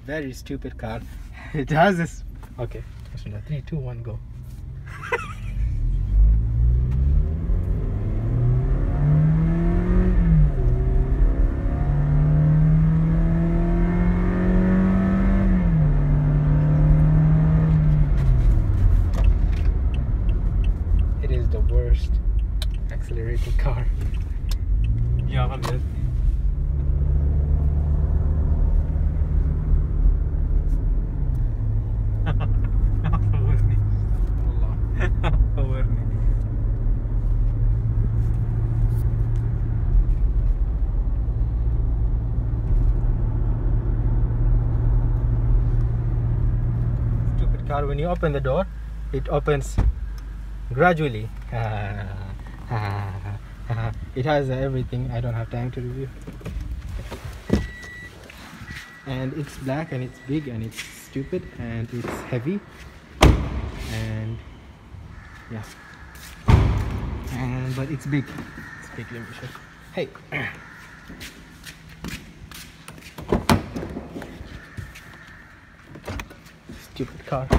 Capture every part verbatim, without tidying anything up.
very stupid car. It has this. Okay, three, two, one, go. It is the worst accelerating car. Yeah, I'm good. Stupid car, when you open the door, it opens gradually. It has everything. I don't have time to review. And it's black and it's big and it's stupid and it's heavy. And yeah. And but it's big. It's big, let me show. Hey. Stupid car.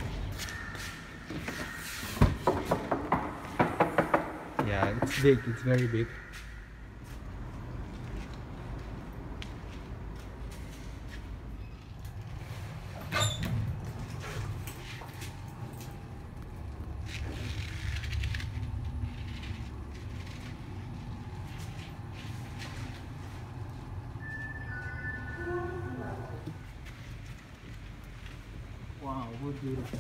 Yeah, it's big, it's very big. Wow, what beautiful.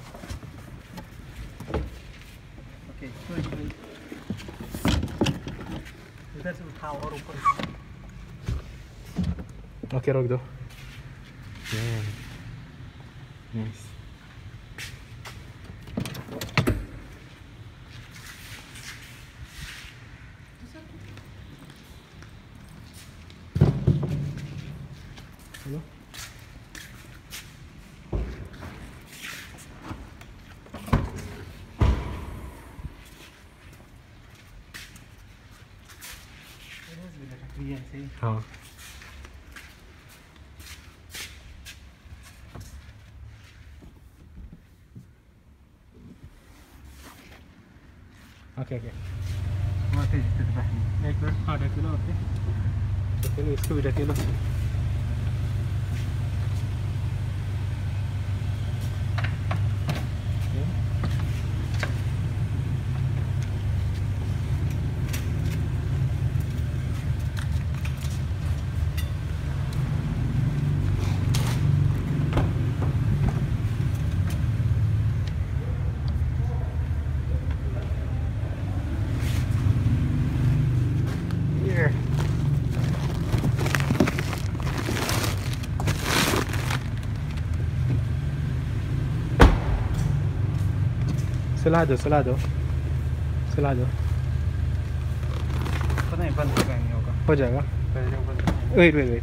Okay, wait, wait. इधर से उठाओ और ऊपर. Okay, रोक दो. Yeah. Nice. Hello? हाँ. Okay okay. एक minute. हाँ ढक लो. ओके. तो इसको भी ढक लो. सुला दो सुला दो सुला दो. पता नहीं बंद होगा नहीं होगा. हो जाएगा. Wait wait wait.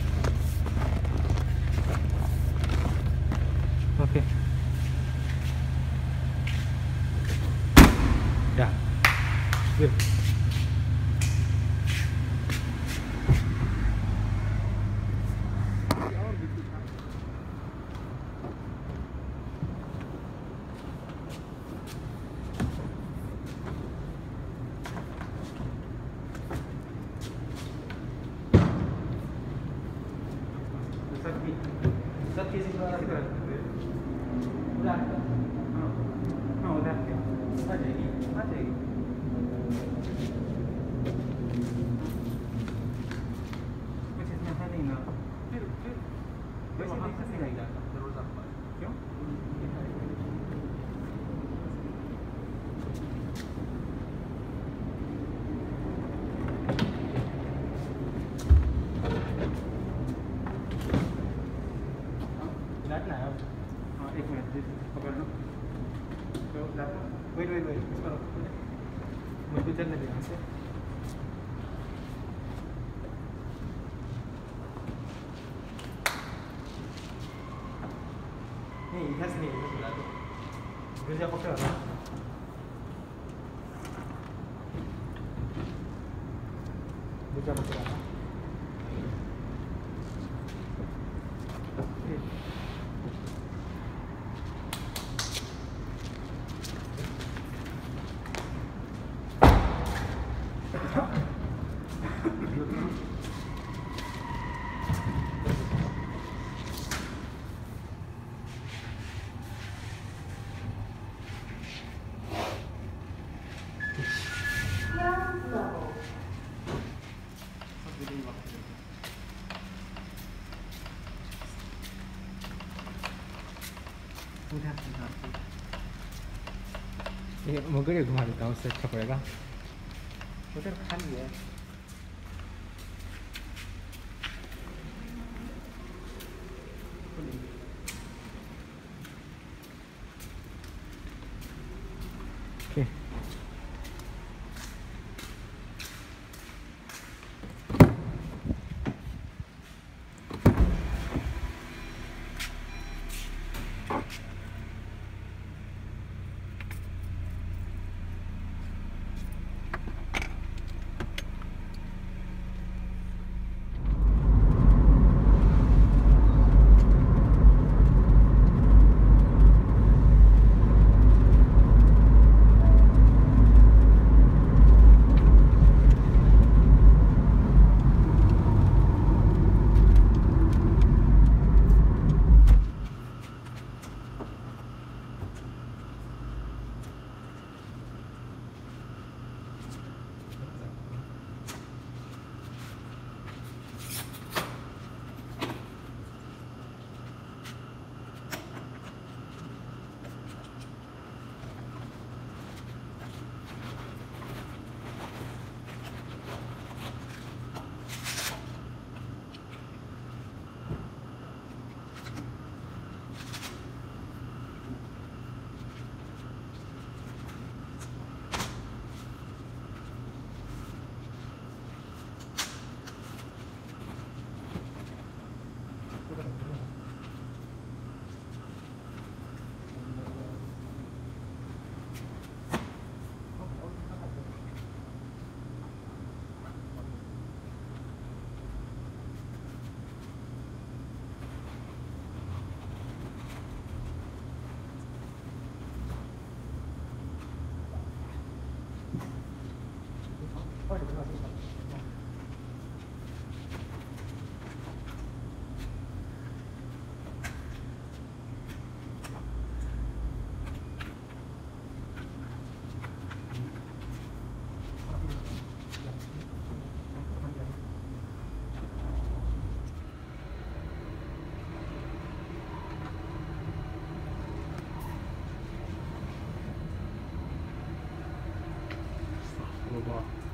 ओके. या गुड. सब चीज़ उधर हाँ हाँ उधर आ जाएगी आ जाएगी. कुछ इसमें है नहीं ना. फिर फिर वैसे नहीं रहेगा. जरूर जाता है. क्यों? हाँ एक मिनट पकड़ लो. Wait wait wait. इसको रखो. मुझे चलने दे यहाँ से. नहीं इधर से नहीं इधर से ला दो. इधर जा पकड़ लो. इधर जा पकड़ लो. उठा ये मगर घुमा देता हूँ, उससे अच्छा पड़ेगा। उधर खाली है। Okay. Blah, blah.